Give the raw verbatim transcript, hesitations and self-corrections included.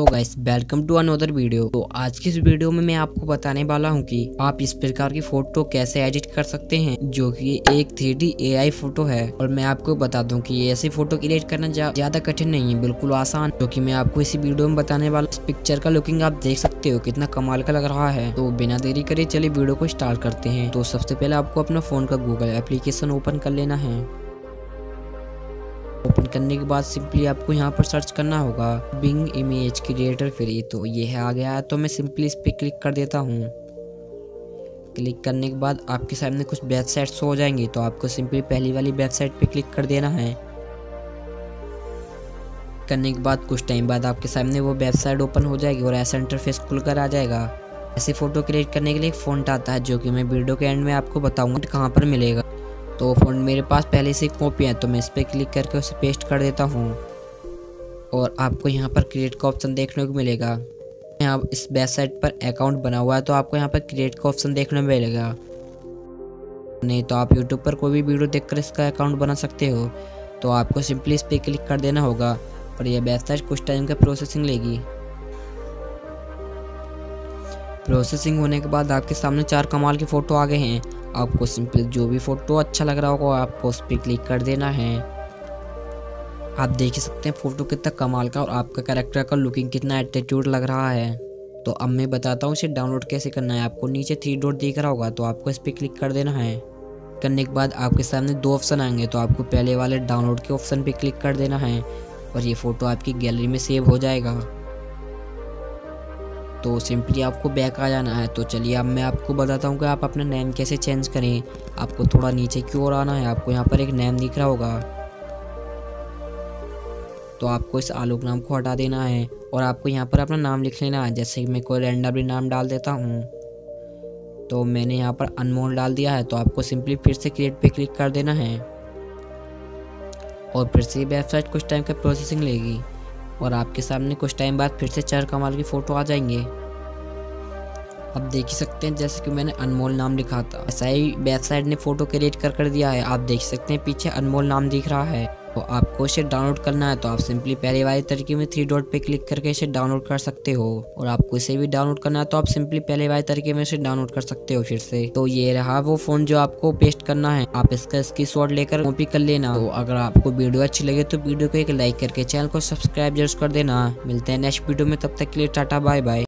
Guys, welcome to another video. तो आज की इस वीडियो में मैं आपको बताने वाला हूं कि आप इस प्रकार की फोटो कैसे एडिट कर सकते हैं जो कि एक three D A I photo है। और मैं आपको बता दूं कि ऐसी फोटो क्रिएट करना ज्यादा कठिन नहीं है, बिल्कुल आसान, जो कि मैं आपको इसी वीडियो में बताने वाला। इस पिक्चर का लुकिंग आप देख सकते हो कितना कमाल का लग रहा है। तो बिना देरी करे चलिए वीडियो को स्टार्ट करते हैं। तो सबसे पहले आपको अपना फोन का गूगल एप्लीकेशन ओपन कर लेना है। ओपन करने के बाद सिंपली आपको यहाँ पर सर्च करना होगा बिंग इमेज क्रिएटर फ्री। तो ये है आ गया है, तो मैं सिंपली इस पे क्लिक कर देता हूँ। क्लिक करने के बाद आपके सामने कुछ वेबसाइट शो हो जाएंगी, तो आपको सिंपली पहली वाली वेबसाइट पे क्लिक कर देना है। करने के बाद कुछ टाइम बाद आपके सामने वो वेबसाइट ओपन हो जाएगी और ऐसा इंटरफेस खुलकर आ जाएगा। ऐसी फोटो क्रिएट करने के लिए एक फ़ॉन्ट आता है जो कि मैं वीडियो के एंड में आपको बताऊंगा कहाँ पर मिलेगा। तो फ़ॉन्ट मेरे पास पहले से कॉपी है, तो मैं इस पर क्लिक करके उसे पेस्ट कर देता हूँ और आपको यहाँ पर क्रिएट का ऑप्शन देखने को मिलेगा। यहाँ इस वेबसाइट पर अकाउंट बना हुआ है, तो आपको यहाँ पर क्रिएट का ऑप्शन देखने को मिलेगा। नहीं तो आप यूट्यूब पर कोई भी वीडियो देखकर इसका अकाउंट बना सकते हो। तो आपको सिंपली इस पर क्लिक कर देना होगा और यह वेबसाइट कुछ टाइम का प्रोसेसिंग लेगी। प्रोसेसिंग होने के बाद आपके सामने चार कमाल की फ़ोटो आ गए हैं। आपको सिंपल जो भी फ़ोटो अच्छा लग रहा होगा आपको उस पर क्लिक कर देना है। आप देख ही सकते हैं फ़ोटो कितना कमाल का और आपका कैरेक्टर का लुकिंग कितना एटीट्यूड लग रहा है। तो अब मैं बताता हूँ इसे डाउनलोड कैसे करना है। आपको नीचे थ्री डॉट दिख रहा होगा, तो आपको इस पर क्लिक कर देना है। करने के बाद आपके सामने दो ऑप्शन आएंगे, तो आपको पहले वाले डाउनलोड के ऑप्शन पर क्लिक कर देना है और ये फ़ोटो आपकी गैलरी में सेव हो जाएगा। तो सिंपली आपको बैक आ जाना है। तो चलिए अब मैं आपको बताता हूँ कि आप अपना नेम कैसे चेंज करें। आपको थोड़ा नीचे की ओर आना है, आपको यहाँ पर एक नेम दिख रहा होगा, तो आपको इस आलोक नाम को हटा देना है और आपको यहाँ पर अपना नाम लिख लेना है। जैसे कि मैं कोई रैंडमली नाम डाल देता हूँ, तो मैंने यहाँ पर अनमोल डाल दिया है। तो आपको सिंपली फिर से क्रिएट पे क्लिक कर देना है और फिर से वेबसाइट कुछ टाइम का प्रोसेसिंग लेगी और आपके सामने कुछ टाइम बाद फिर से चार कमाल की फ़ोटो आ जाएंगे। अब देख ही सकते हैं जैसे कि मैंने अनमोल नाम लिखा था, ऐसा ही वेबसाइट ने फ़ोटो क्रिएट कर कर दिया है। आप देख सकते हैं पीछे अनमोल नाम दिख रहा है। तो आपको इसे डाउनलोड करना है, तो आप सिंपली पहले वाले तरीके में थ्री डॉट पे क्लिक करके इसे डाउनलोड कर सकते हो। और आपको इसे भी डाउनलोड करना है, तो आप सिंपली पहले वाले तरीके में इसे डाउनलोड कर सकते हो फिर से। तो ये रहा वो फ़ोन जो आपको पेस्ट करना है। आप इसका स्क्रीनशॉट लेकर कॉपी कर लेना। तो अगर आपको वीडियो अच्छी लगे तो वीडियो को एक लाइक करके चैनल को सब्सक्राइब जरूर कर देना। मिलते हैं नेक्स्ट वीडियो में, तब तक के लिए टाटा बाय बाय।